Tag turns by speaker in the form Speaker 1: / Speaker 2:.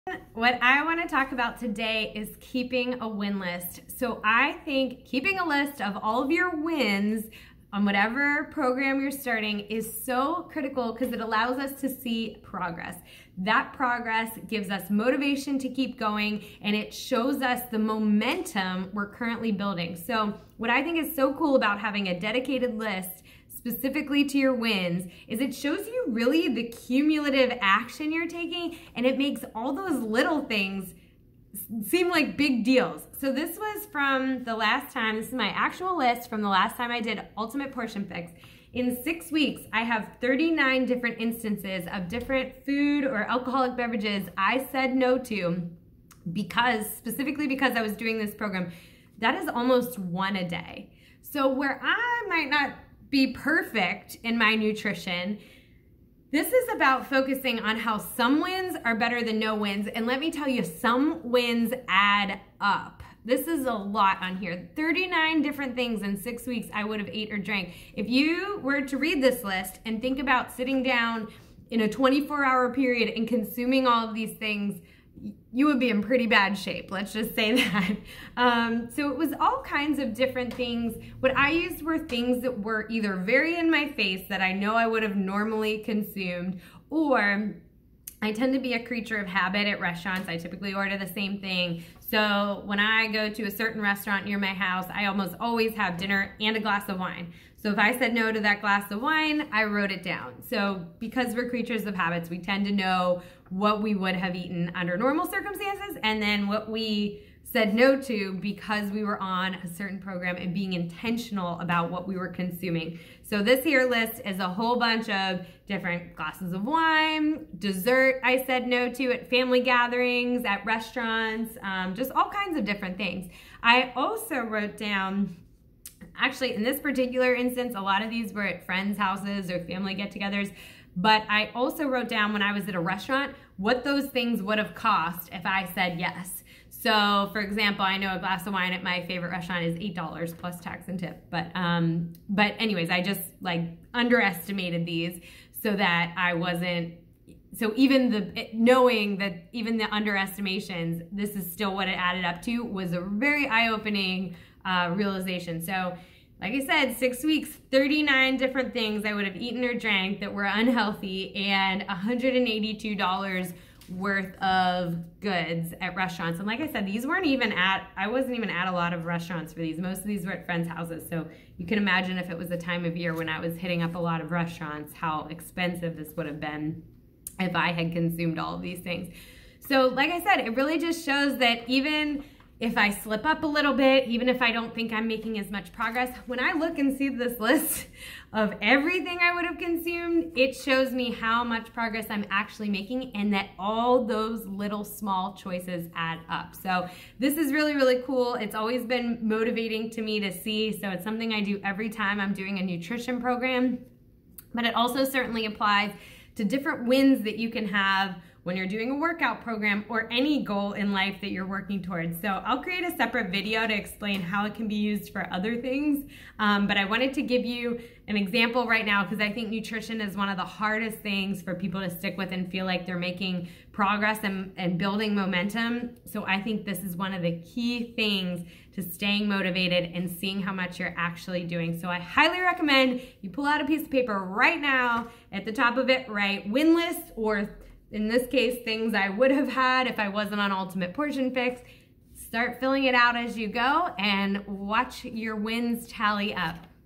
Speaker 1: What I want to talk about today is keeping a win list. So I think keeping a list of all of your wins on whatever program you're starting is so critical because it allows us to see progress. That progress gives us motivation to keep going, and it shows us the momentum we're currently building. So what I think is so cool about having a dedicated list specifically to your wins is it shows you really the cumulative action you're taking, and it makes all those little things seem like big deals. So this was from the last time, this is my actual list from the last time I did Ultimate Portion Fix. In 6 weeks, I have 39 different instances of different food or alcoholic beverages I said no to specifically because I was doing this program. That is almost one a day. So where I might not be perfect in my nutrition, this is about focusing on how some wins are better than no wins. And let me tell you, some wins add up. This is a lot on here. 39 different things in 6 weeks I would have ate or drank. If you were to read this list and think about sitting down in a 24-hour period and consuming all of these things, you would be in pretty bad shape, let's just say that. So it was all kinds of different things. What I used were things that were either very in my face that I know I would have normally consumed, or I tend to be a creature of habit at restaurants. I typically order the same thing. So when I go to a certain restaurant near my house, I almost always have dinner and a glass of wine. So if I said no to that glass of wine, I wrote it down. So because we're creatures of habits, we tend to know what we would have eaten under normal circumstances and then what we said no to because we were on a certain program and being intentional about what we were consuming. So this here list is a whole bunch of different glasses of wine, dessert I said no to at family gatherings, at restaurants, just all kinds of different things. I also wrote down, actually in this particular instance, a lot of these were at friends' houses or family get-togethers, but I also wrote down when I was at a restaurant what those things would have cost if I said yes. So for example, I know a glass of wine at my favorite restaurant is $8 plus tax and tip. But anyways, I just like underestimated these so that I wasn't, so even knowing that even the underestimations, this is still what it added up to, was a very eye-opening realization. So like I said, 6 weeks, 39 different things I would have eaten or drank that were unhealthy, and $182 worth of goods at restaurants. And like I said, these weren't even I wasn't even at a lot of restaurants for these. Most of these were at friends' houses. So you can imagine if it was a time of year when I was hitting up a lot of restaurants, how expensive this would have been if I had consumed all of these things. So like I said, it really just shows that even if I slip up a little bit, even if I don't think I'm making as much progress, when I look and see this list of everything I would have consumed, it shows me how much progress I'm actually making and that all those little small choices add up. So this is really, really cool. It's always been motivating to me to see, so it's something I do every time I'm doing a nutrition program, but it also certainly applies to different wins that you can have when you're doing a workout program or any goal in life that you're working towards. So I'll create a separate video to explain how it can be used for other things. But I wanted to give you an example right now because I think nutrition is one of the hardest things for people to stick with and feel like they're making progress and building momentum. So I think this is one of the key things to staying motivated and seeing how much you're actually doing. So I highly recommend you pull out a piece of paper right now, at the top of it, write win list, or in this case, things I would have had if I wasn't on Ultimate Portion Fix. Start filling it out as you go and watch your wins tally up.